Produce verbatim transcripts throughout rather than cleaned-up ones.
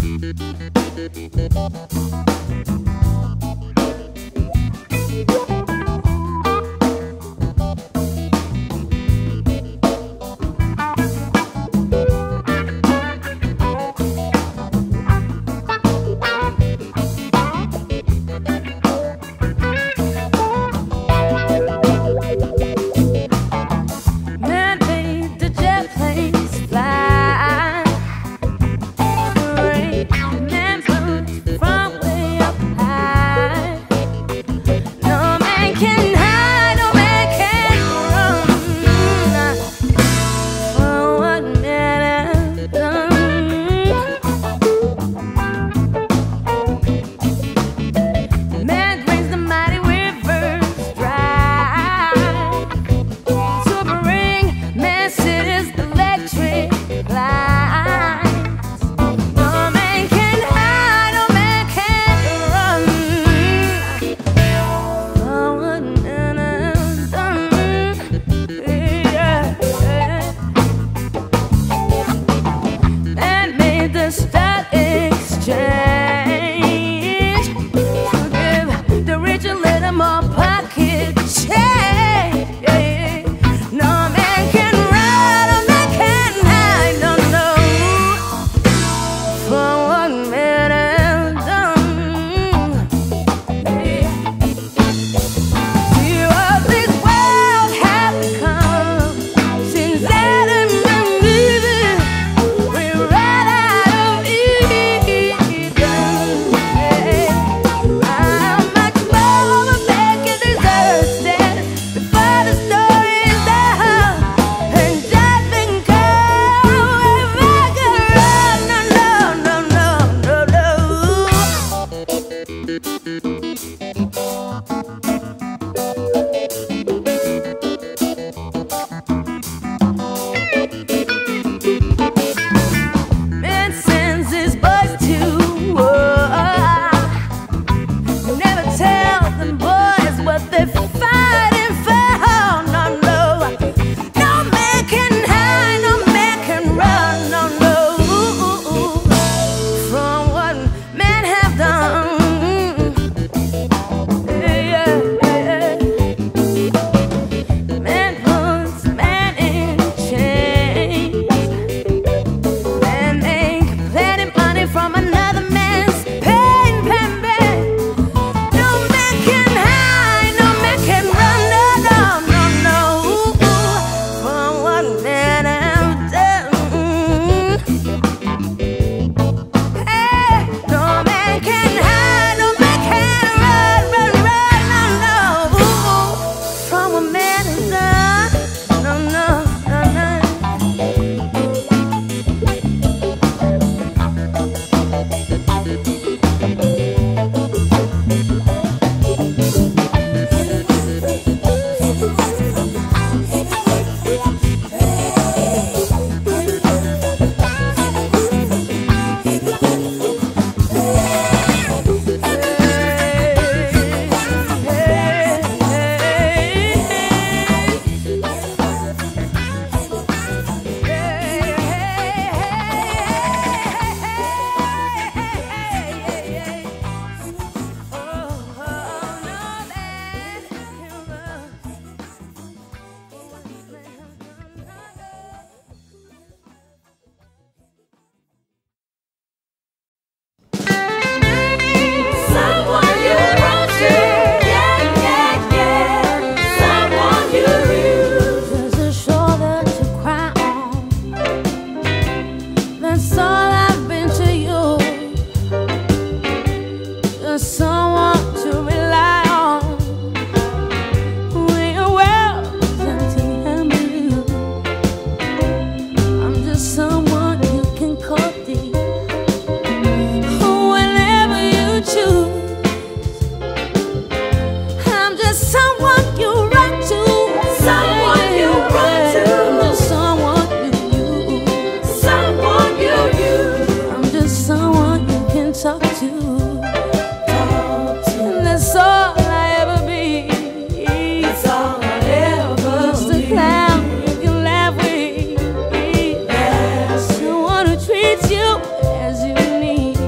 Treat you as you need.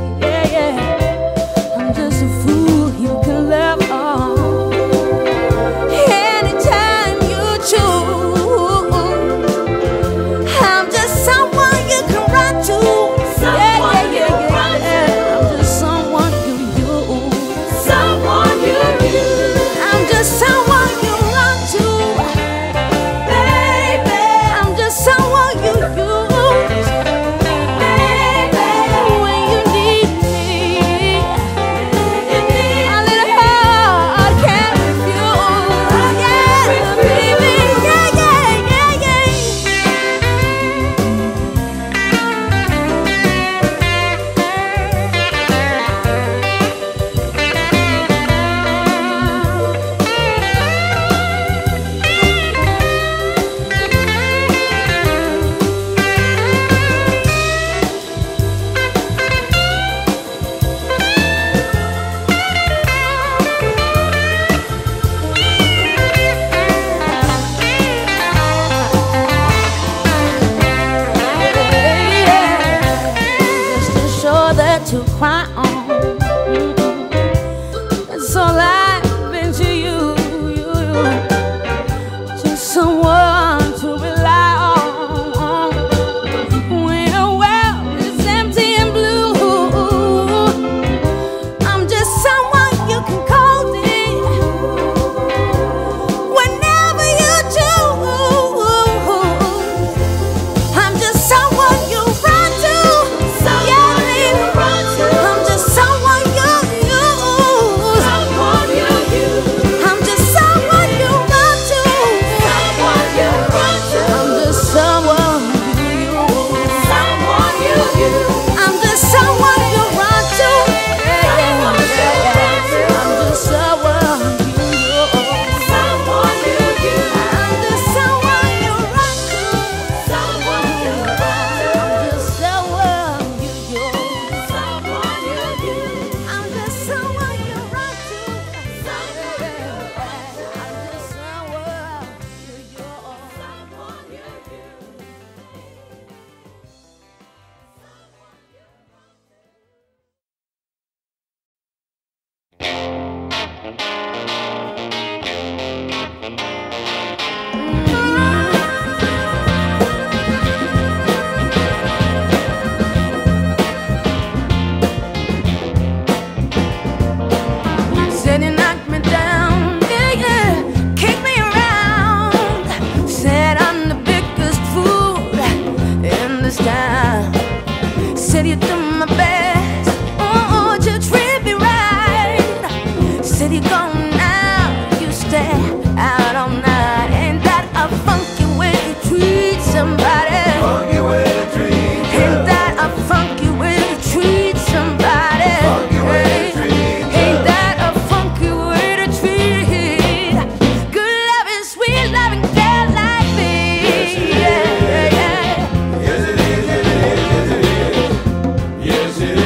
to cry on. That's all I've been to you, you, you. Just someone to rely on when your world is empty and blue. I'm just someone you can call in whenever you choose. I'm just someone you run to. I'm just someone you use. Someone you use. I'm just someone you run to. Someone you run to. I'm just someone you use. Someone you use. I'm just someone you run to. I'm just someone you use. Someone you use. I'm just someone you run to. Someone you run to. I'm just someone you use. Someone you use. I'm just someone you run to. Someone you run to. I'm just someone you use. Someone you Said you knocked me down, yeah, yeah, kicked me around. Said I'm the biggest fool in this town. Said you do my best, oh, you treat me right. Said you go now, you stay out all night. Ain't that a funky way to treat somebody? Funky way to treat ya. Ain't that a funky way to treat somebody? Funky way to treat ya. Ain't that a funky way to treat good loving, sweet loving girl like me? Yes, it is. Yeah, yeah, yeah. Yes, it is, it is, yes, it is. Yes, it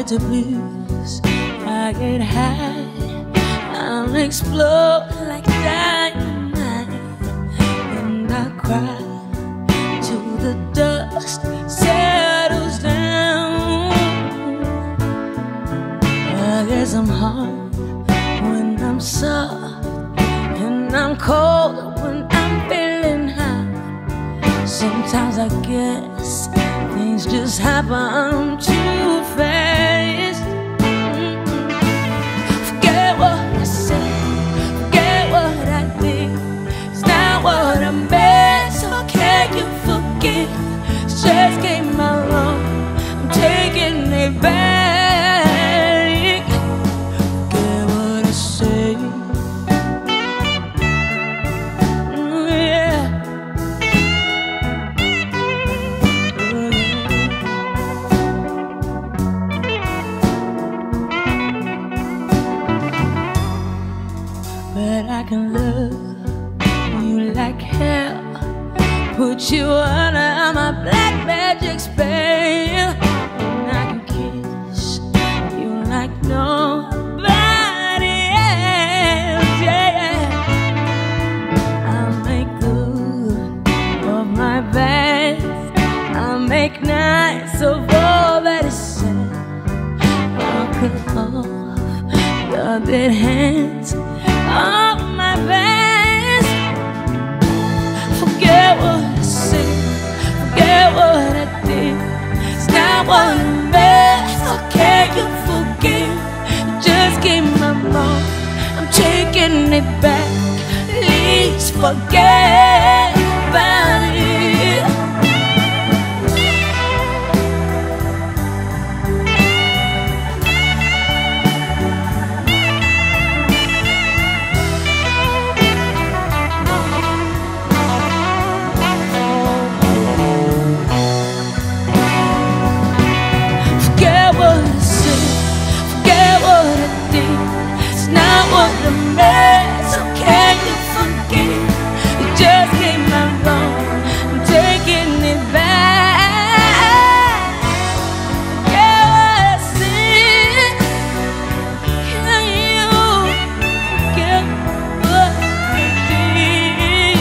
to blues. I get high, I'll explode like dynamite, and I cry till the dust settles down. I guess I'm hard when I'm soft, and I'm cold when I'm feeling hot. Sometimes I guess things just happen too fast. Mm-mm. Forget what I said, forget what I did. It's not what I meant, so can you forgive? It's just came out wrong, I'm taking it back. Forget what I said. Mm, yeah. But I can love you like hell, put you under my black magic spell, and I can kiss you like nobody else. Yeah, I'll make good of my best, I'll make nice of all that is said. I'll cut off your dead hands of my past. Forget what I said, forget what I did. It's not what I meant, so can you forgive? You just gave my wrong, I'm taking it back. Please forget about it. So can you forgive? You just came out wrong, I'm taking it back. Yeah, what I said. Can you forget what I did?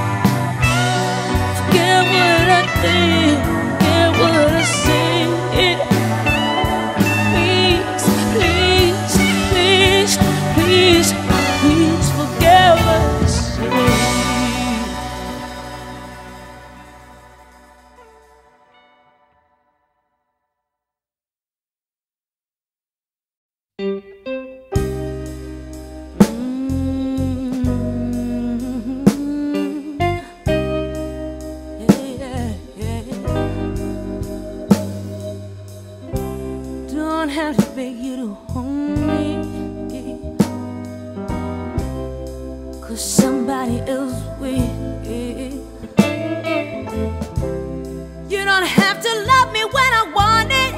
Forget what I did, forget what I said. Please, please, please, please, please forget what I said. Don't have to beg you to hold me, 'cause somebody else will. You don't have to love me when I want it,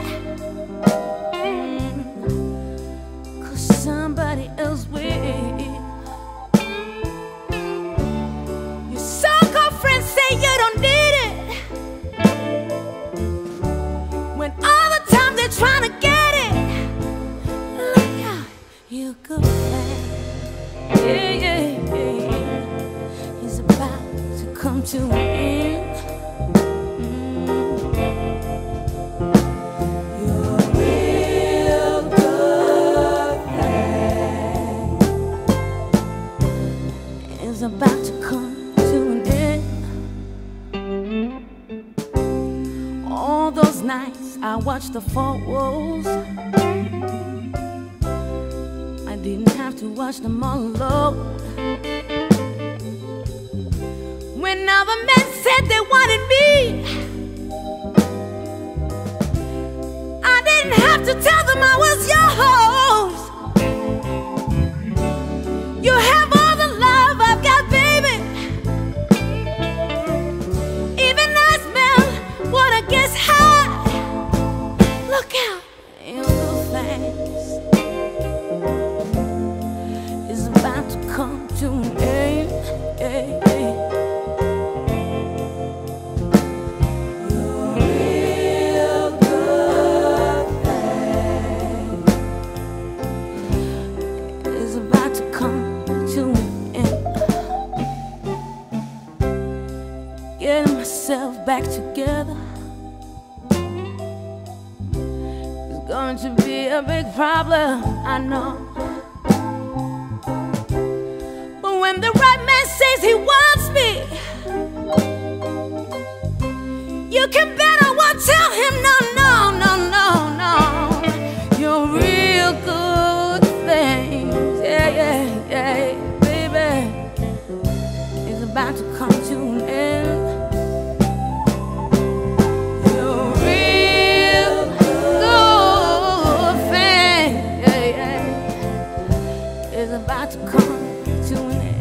'cause somebody else will. Your so-called friends say you don't need it, when all the time they're trying to get it. Look how you go back. Yeah, yeah, yeah. It's about to come to an end. Mm. Your real good thing is about to come to an end. All those nights I watched the four walls, I didn't have to watch them all alone. When other men said they wanted me, I didn't have to tell them I was yours. You have all the love I've got, baby. Even I smell what I guess high. Look out, you'll go fast. It's about to come to an end. Your real good thing back together, it's going to be a big problem, I know. But when the right man says he wants me, you can bet I won't tell him no, no, no, no, no. You're real good things, yeah, yeah, yeah, baby, it's about to come to an end. You're real good thing, yeah, yeah, it's about to come to an end.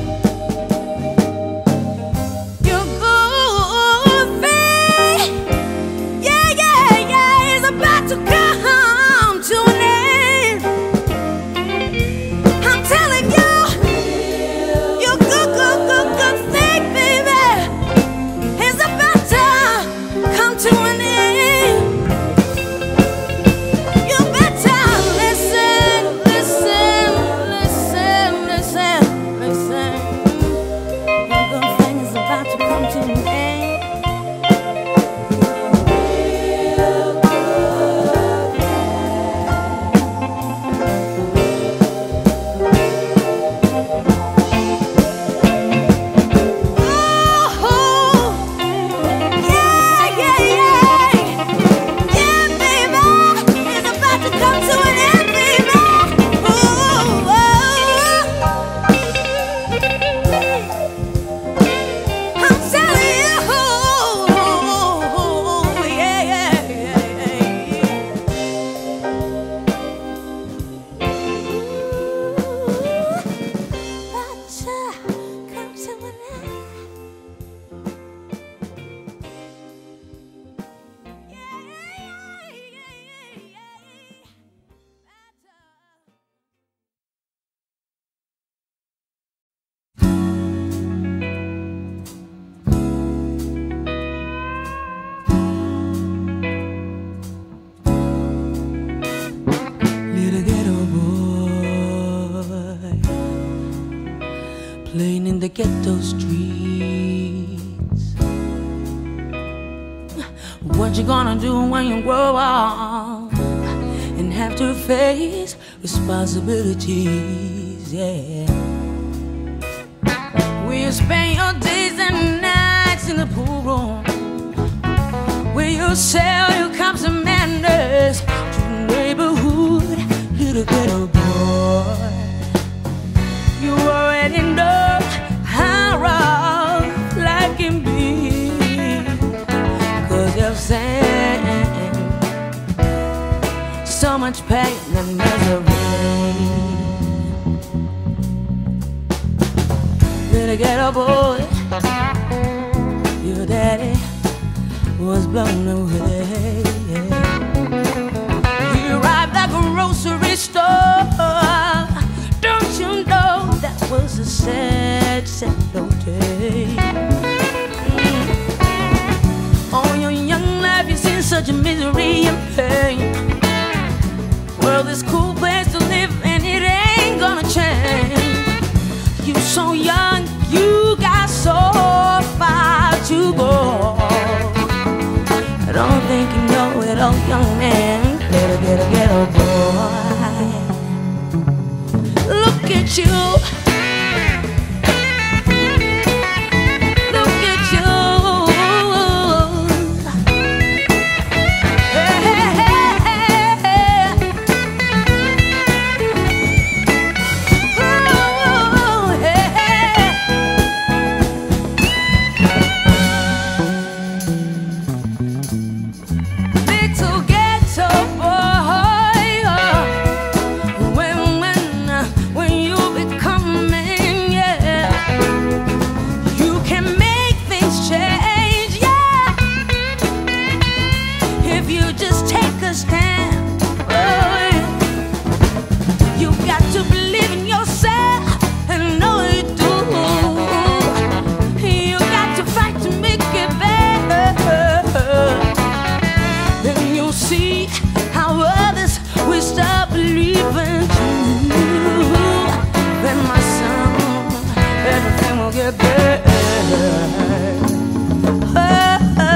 To come to an end, I'm telling you, your good, good, good, good thing, baby, is about to come to an end. You better listen, listen, listen, listen, listen. Your good thing is about to come to an end. Playing in the ghetto streets. What you gonna do when you grow up and have to face responsibilities? Yeah. Will you spend your days and nights in the pool room? Will you sell your cups and manners to the neighborhood little ghetto boy? You already know how rough life can be, 'cause you've seen so much pain and misery. Little ghetto boy, your daddy was blown away. He arrived at the grocery store. Don't you know that was a sad, sad day? Mm. All your young life you've seen such a misery and pain. World is a cool place to live and it ain't gonna change. You so young, you got so far to go. I don't think you know it, oh young man. Get a, get a, get a boy. Look at you. Look at you. Hey, hey, hey, hey. Oh, hey, hey. Little ghetto boy, oh. When, when, when you become a man, yeah, you can make things change, yeah, if you just take a stand, oh, yeah. You got to believe in yourself and know you do. You got to fight to make it better. Then you'll see how others will start believing too. Then my son, everything will get better. Oh, oh,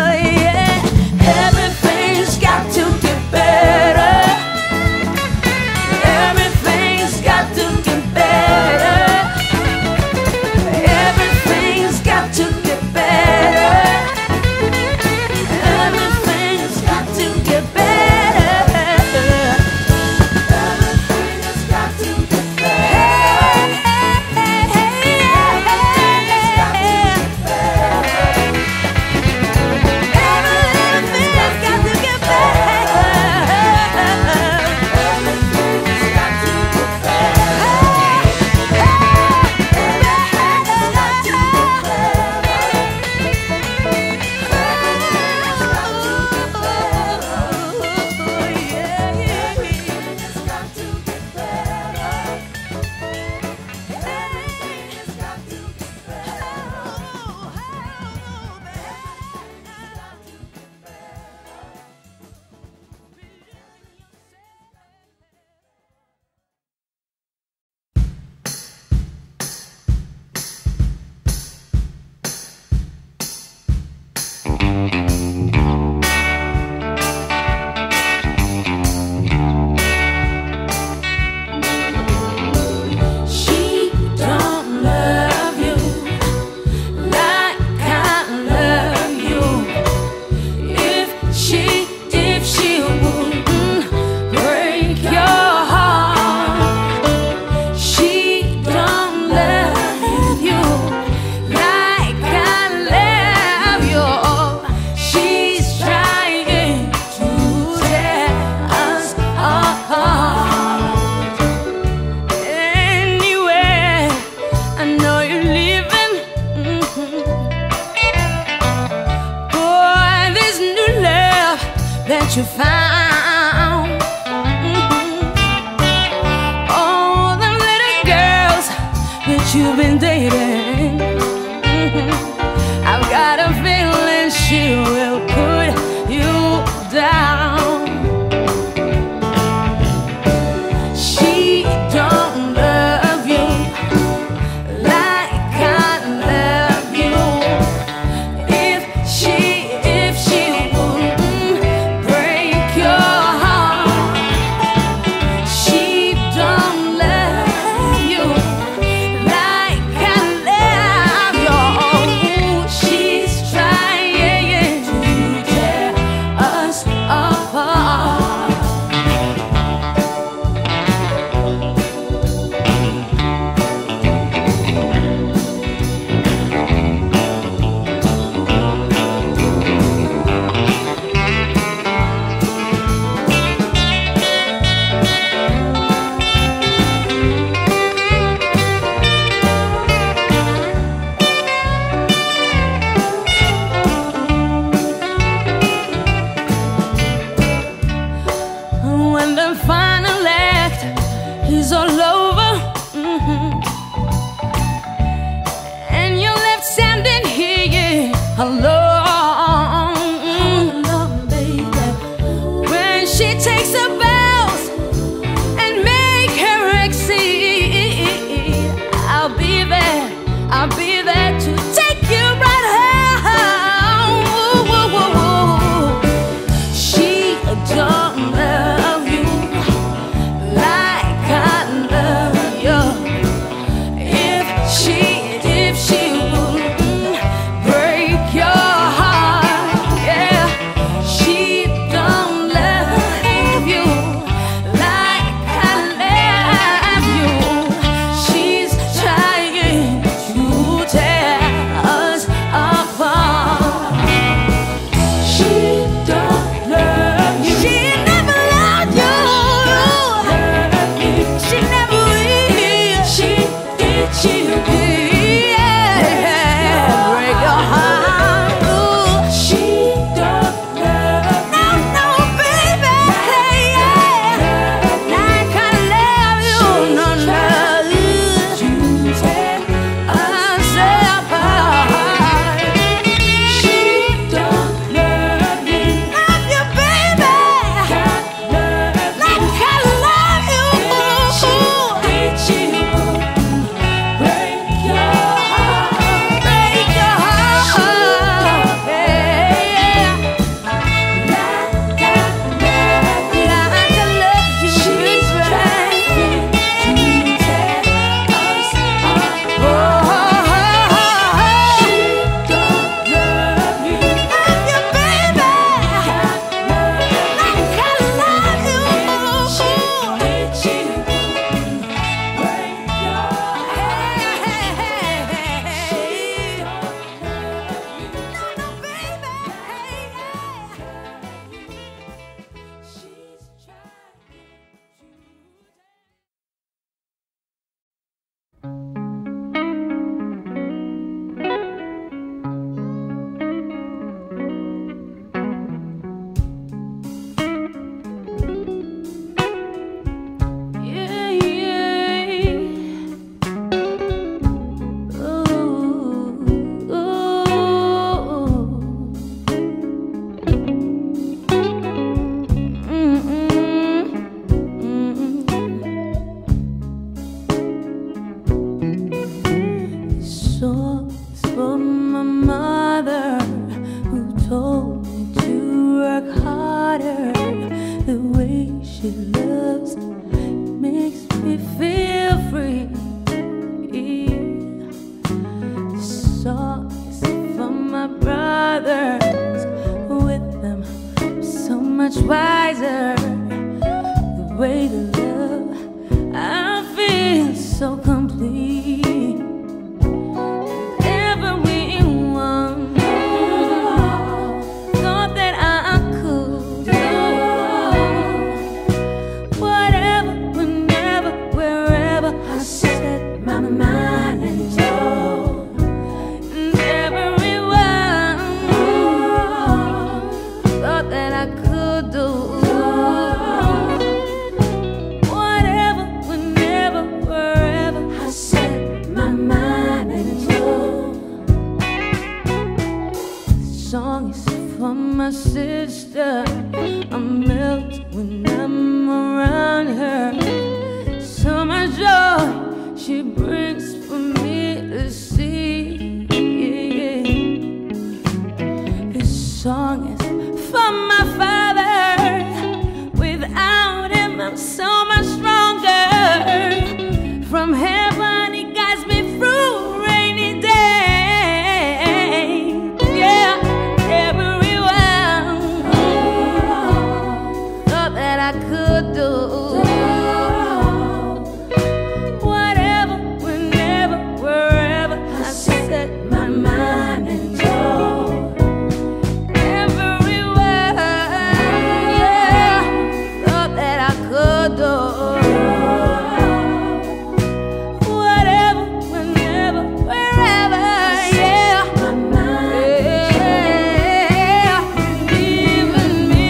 that you found. Mm-hmm. All them little girls that you've been dating, mm-hmm. I've got a feeling she will put you down. She don't love you like I love you. If she, if she wouldn't break your heart, she don't love you like I love you. She's trying to tear us apart. When the final act is all over, mm-hmm, and you're left standing here alone, alone, baby. When she takes her bells and make her exceed, I'll be there, I'll be there to take you right home. Ooh, ooh, ooh, ooh. She don't love you like I love you. If she, if she wouldn't break your heart, yeah, she don't love you like I love you. She's trying to tear us apart. She don't love you. She never loved you. She never will. She did you. Yeah, break your heart. Ooh. She don't love you. No, no, baby. Yeah, like I love you. No, no. To tear us apart. She don't love you. Love you, baby. Like I love you. She did you. Break your heart. Break your heart. Yeah. Like I love you. Like I love you. She's trying to tear us apart. She don't love you. Love you, baby. Like I love you. She did you. Break your yeah, yeah. Ooh, ooh. Mm-mm, mm-mm. Songs from my mother, who told me to work harder. The way she loves makes me feel free. Songs from my brothers, with them so much wiser. The way to love, I feel so complete. Everyone thought that I could do whatever, whenever, wherever I set my mind and go. And everyone thought that I could do my sister. I melt when I'm around her. So much joy she brings for me to see. This song is for my father. Without him I'm so much stronger. From heaven he guides me through rainy days. Yeah, everywhere. Thought that I could do whatever, whenever, wherever I set my mind and go. Everywhere, yeah. Thought that I could do whatever, whenever, wherever, yeah. Yeah. Believe in me,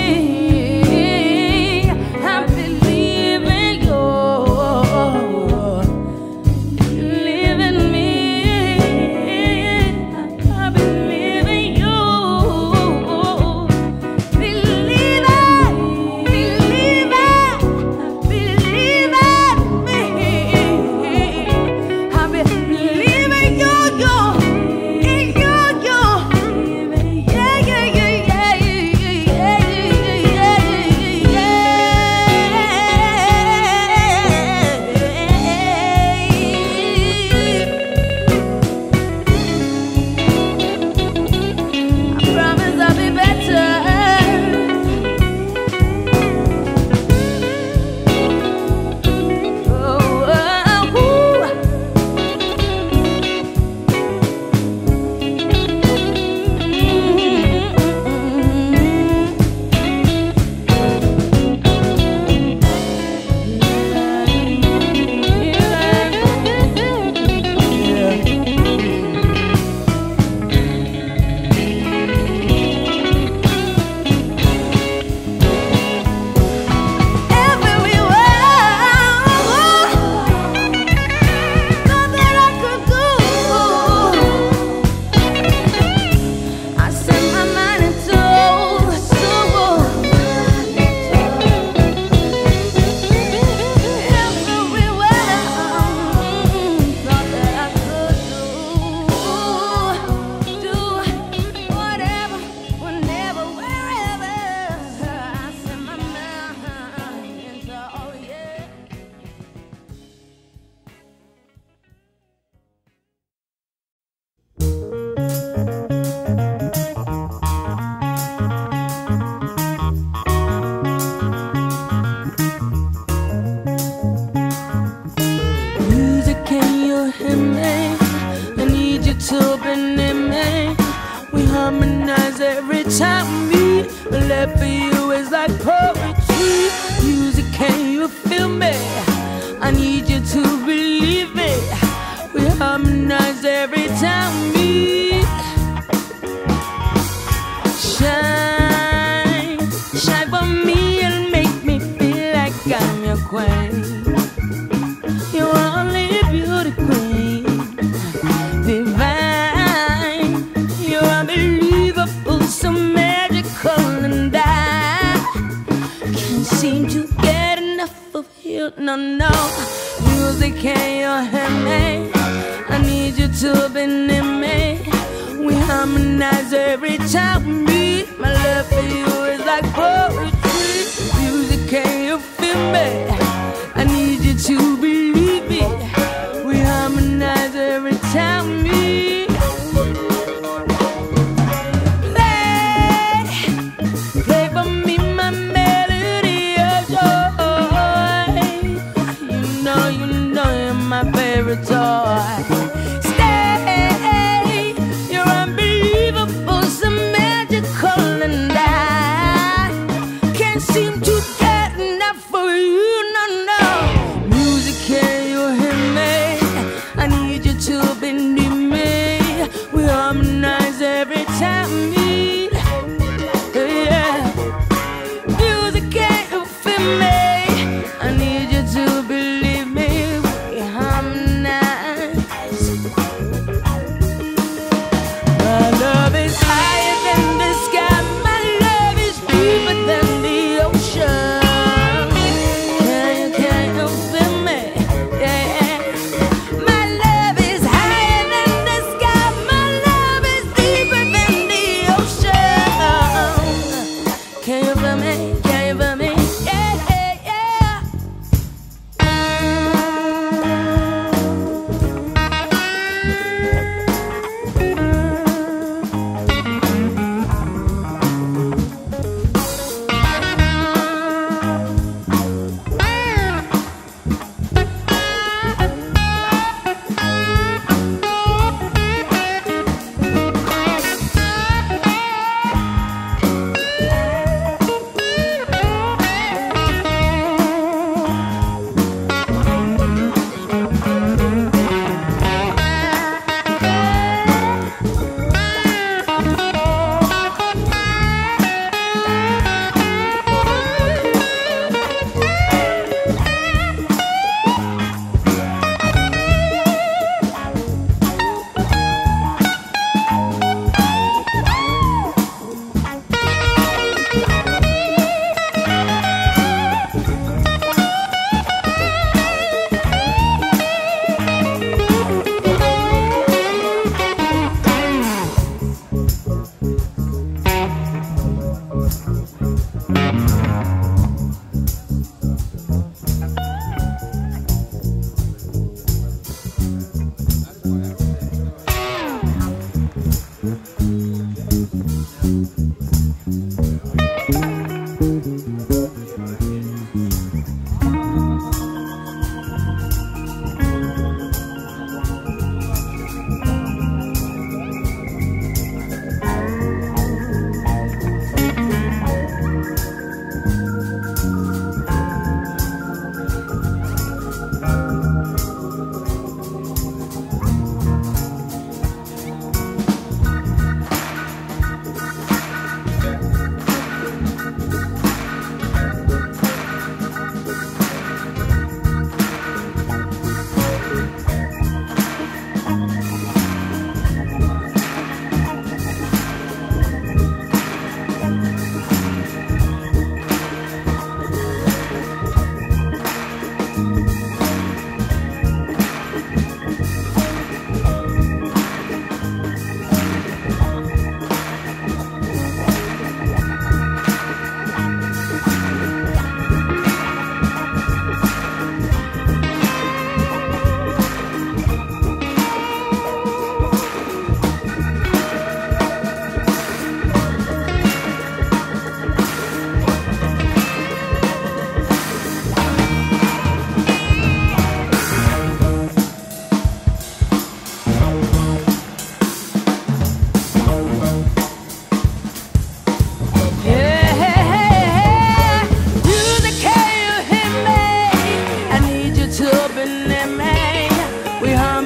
I believe in you. Believe in me, I believe in you. Believe it, believe it, believe in me. I believe in you, you, in you, you. Yeah, yeah, yeah, yeah, yeah, yeah, yeah. I promise I'll be better. Oh, oh, ooh. Music, can you hear me? I need you to be near me. We harmonize every time we love for you is like poetry. Music, can you feel me? I need you to believe me. We harmonize every time we shine, shine for me and make me feel like I'm your queen. You're only beauty queen, divine. You're unbelievable, so magical, and I can't seem to get enough of you. No, no. Music, can you hear me? I need you to be near me. We harmonize every time we meet. My love for you is like poetry. Music, can you feel me? I need you to believe me. We harmonize every time we play. Play for me my melody of joy. You know, you know you're my favorite toy. Stay, you're unbelievable, so magical, and I can't seem to get enough for you. No, no. Music, can you hear me? I need you to be near me. We harmonize every time we meet. Yeah. Music, can you feel me? I need you to believe me. We harmonize.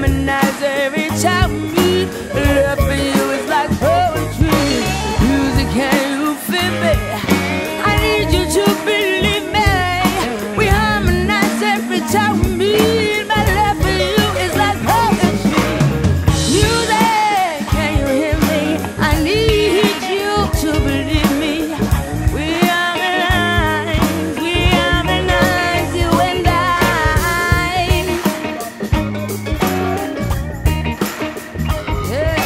harmonize every time we meet. Love for you is like poetry. Music, can you feel me? I need you to believe me. We harmonize every time we meet. My love for you is like poetry. Music, can you hear me? I need you to believe me. We harmonize, we harmonize, you and I. Yeah,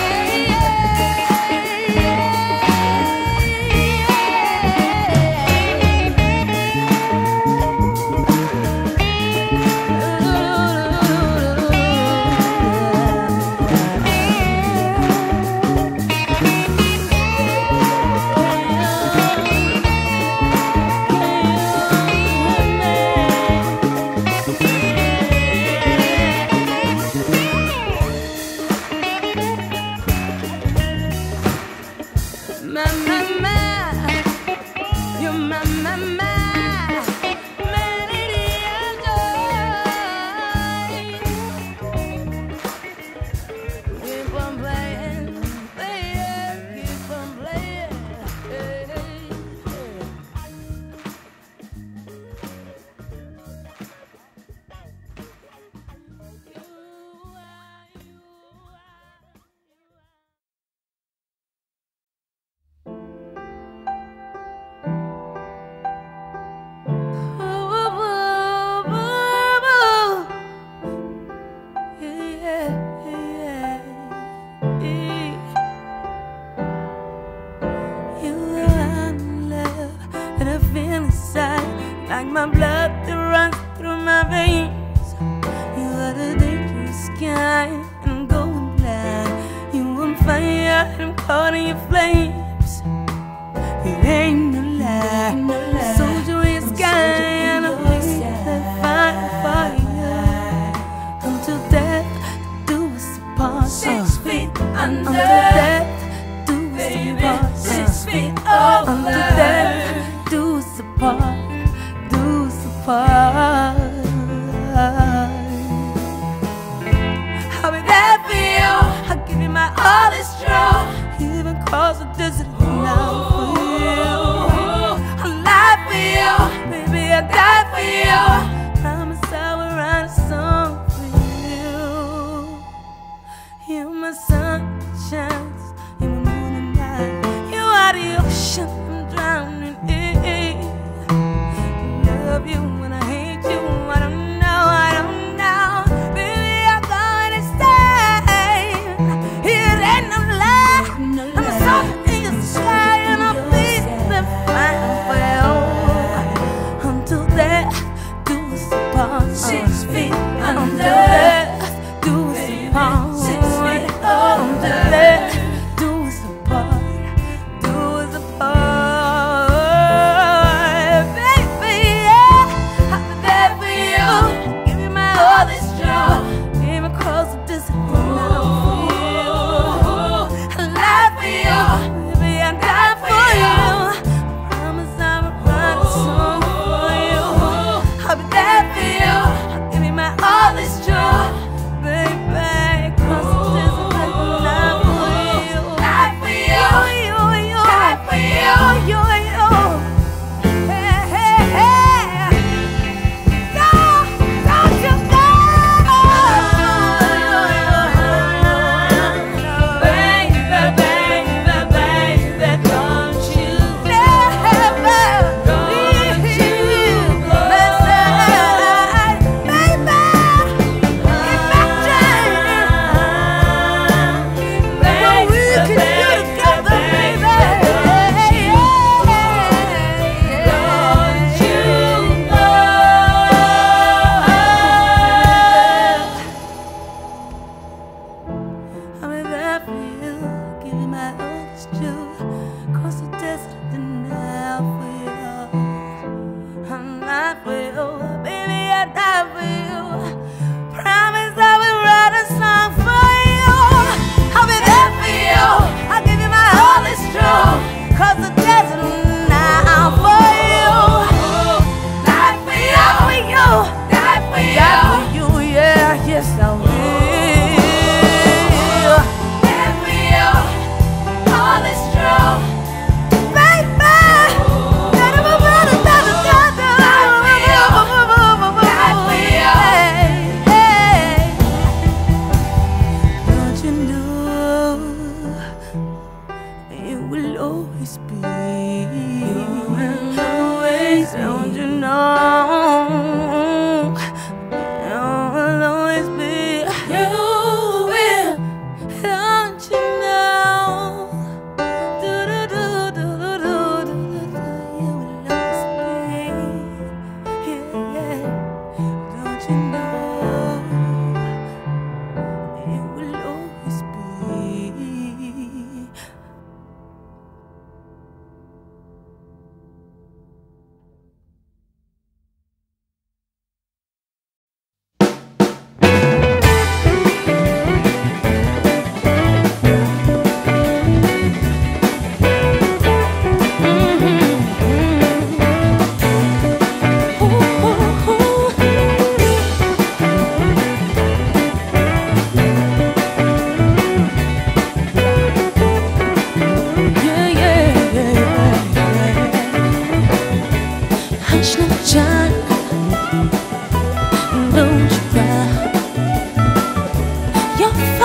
my, my, my, you're my, my, my melody of joy. Keep on playing, playing, keep on playing. Hey, hey, hey. You are, you like my blood that runs through my veins. You are the dangerous kind, and I'm going blind. You on fire, and I'm caught in your flames. It ain't no lie, no lie. Soldier in the sky, and I'm that fire for you. Until death do us apart. Six feet under. Until death do us apart. Six feet over. Until death do us apart. I'll be there for you. I'll give you my all is true. Even cross the desert and out for you. I'll lie for you, baby, I'll die for you. Promise I will write a song for you. You're my sunshine, you're my moon and night. You are the ocean I'm drowning in. Love you when I hate you. I don't know, I don't know. Baby, I'm gonna stay. It ain't no lie. I'm a soul in your sky, and I'll be the fine for you. Until death do us apart. Six feet under. Until death do us apart. Six feet under. Until death do us apart. Do us apart. Yes, I will.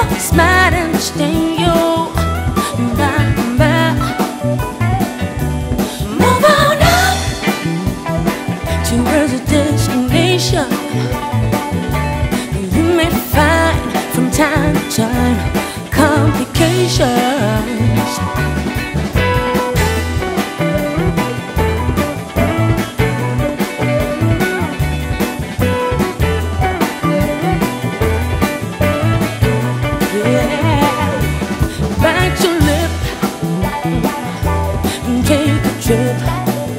folks might understand you. Bye, bye. Move on up towards a destination. You may find from time to time complications. Trip.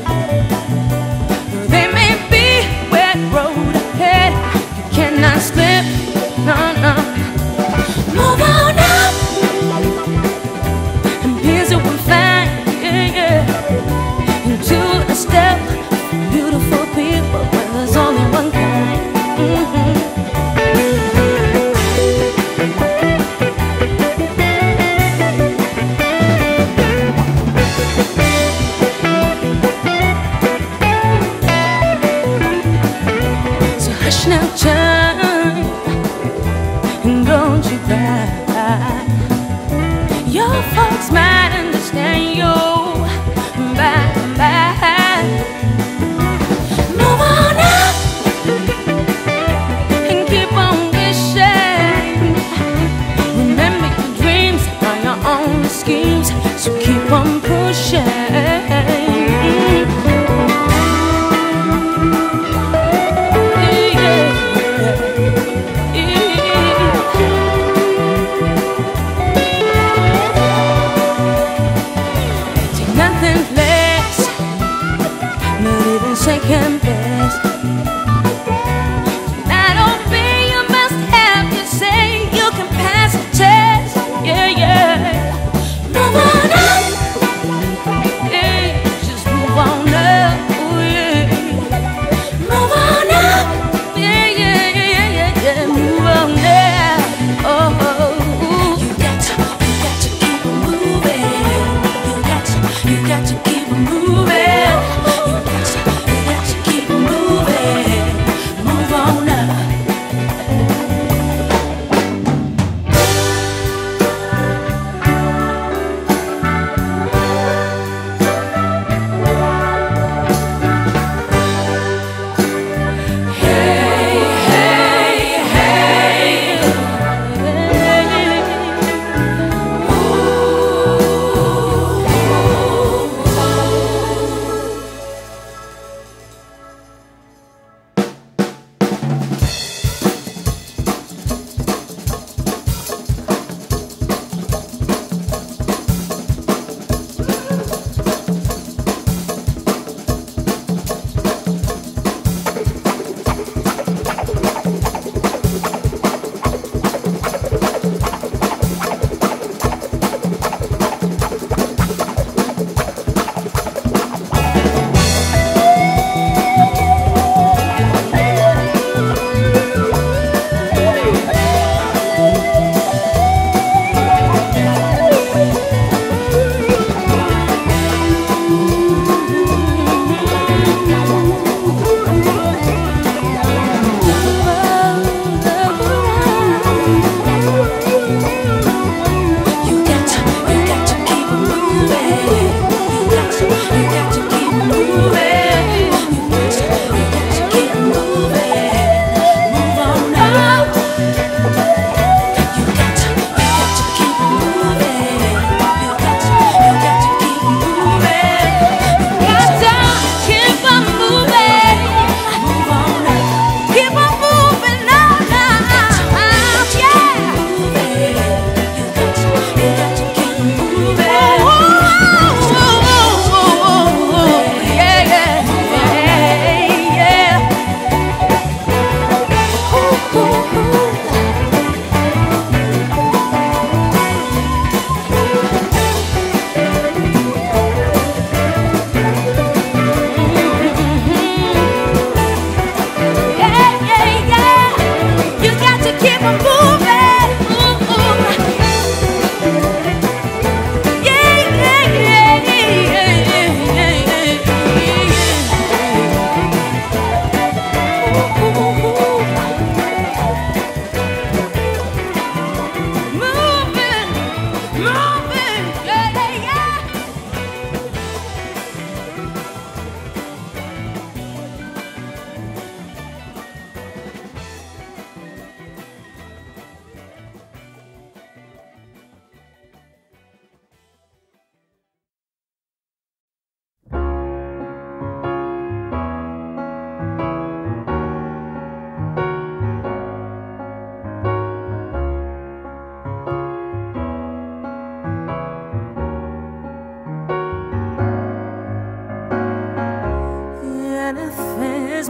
There may be wet road ahead, you cannot slip, no, no. Move on up, and peers it will find, yeah, yeah. Into a step, beautiful people, where there's only one kind. Mm-hmm. Now child, and don't you cry. Your folks might understand you. Bye, bye. Move on up and keep on wishing. Remember your dreams are your own schemes, so keep on pushing.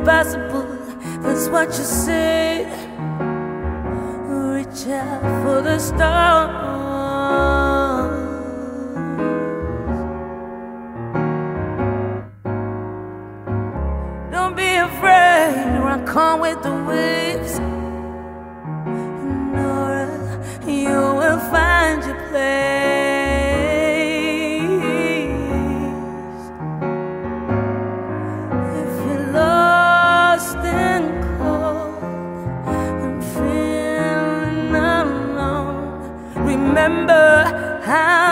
impossible, that's what you say. Reach out for the stars. Don't be afraid to rock on with the waves. Nora, you will find your place. If you're lost and cold and feeling alone, remember how